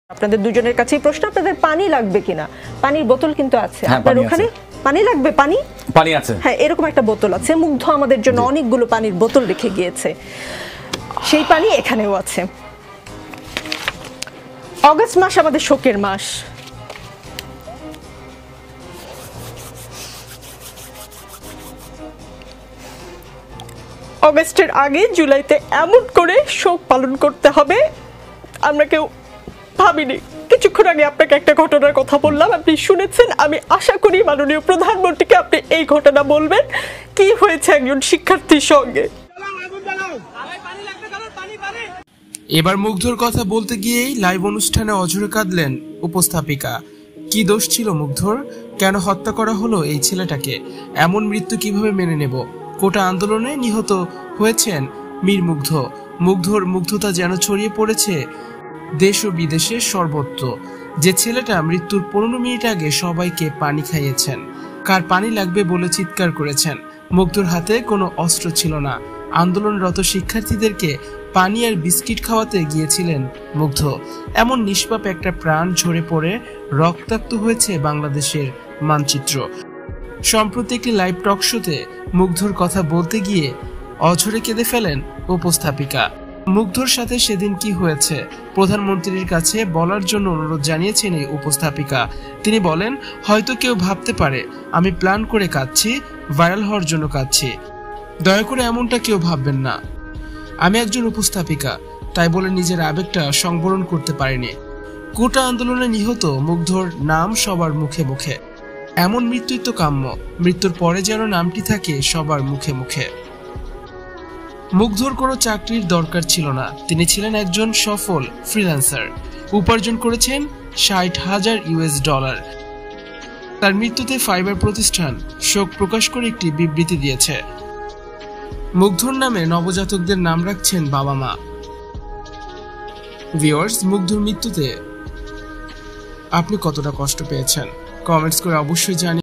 আপনাদের দুজনের কাছেই প্রশ্ন, আপনাদের পানি লাগবে কিনা? পানির বোতল কিন্তু আছে আপনার ওখানে। পানি লাগবে? পানি আছে, হ্যাঁ, এরকম একটা বোতল আছে। মুগ্ধ আমাদের জন্য অনেকগুলো পানির বোতল রেখে গিয়েছে, সেই পানি এখানেও আছে। অগস্ট মাস আমাদের শোকের মাস। অগস্টের আগে জুলাইতে এমন করে শোক পালন করতে হবে আমরা কেউ ভাবিনি। কিছুক্ষণ আগে আপনাকে একটা ঘটনার কথা বললাম, আপনি শুনেছেন। আমি আশা করি মাননীয় প্রধানমন্ত্রীকে আপনি এই ঘটনা বলবেন, কি হয়েছে একজন শিক্ষার্থীর সঙ্গে। এবার মুগ্ধর কথা বলতে গিয়েই লাইভ অনুষ্ঠানে অঝরে কাঁদলেন উপস্থাপিকা। কি দোষ ছিল মুগ্ধর? কেন হত্যা করা হলো এই ছেলেটাকে? এমন মৃত্যু কিভাবে মেনে নেব? কোটা আন্দোলনে নিহত হয়েছেন মীর মুগ্ধ। মুগ্ধর মুগ্ধতা যেন ছড়িয়ে পড়েছে দেশ ও বিদেশে সর্বত্র। যে ছেলেটা মৃত্যুর 15 মিনিট আগে সবাইকে পানি খাইয়েছেন, কার পানি লাগবে বলে চিৎকার করেছেন। মুগ্ধর হাতে কোনো অস্ত্র ছিল না। আন্দোলনরত শিক্ষার্থীদেরকে পানি আর বিস্কিট খাওয়াতে গিয়েছিলেন মুগ্ধ। এমন নিষ্পাপ একটা প্রাণ ঝরে পড়ে রক্তাক্ত হয়েছে বাংলাদেশের মানচিত্র। সম্প্রতি একটি লাইভ টক শোতে মুগ্ধর কথা বলতে গিয়ে অঝরে কেঁদে ফেলেন উপস্থাপিকা। মুগ্ধর সাথে সেদিন কি হয়েছে প্রধানমন্ত্রীর কাছে বলার জন্য অনুরোধ জানিয়েছেন এই উপস্থাপিকা। তিনি বলেন, হয়তো কেউ ভাবতে পারে আমি প্ল্যান করে কাঁদছি, ভাইরাল হওয়ার জন্য কাঁদছি। দয়া করে এমনটা কেউ ভাববেন না। আমি একজন উপস্থাপিকা, তাই বলে নিজের আবেগটা সংবরণ করতে পারিনি। কোটা আন্দোলনে নিহত মুগ্ধর নাম সবার মুখে মুখে। এমন মৃত্যুই তো কাম্য, মৃত্যুর পরে যেন নামটি থাকে সবার মুখে মুখে। মুগ্ধর কোনো চাকরির দরকার ছিল না। তিনি ছিলেন একজন সফল ফ্রিল্যান্সার। উপার্জন করেছেন $60,000। তার মৃত্যুতে ফাইবার প্রতিষ্ঠান শোক প্রকাশ করে একটি বিবৃতি দিয়েছে। মুগ্ধর নামে নবজাতকদের নাম রাখছেন বাবা মা। ভিউয়ার্স, মুগ্ধর মৃত্যুতে আপনি কতটা কষ্ট পেয়েছেন কমেন্টস করে অবশ্যই জানিয়ে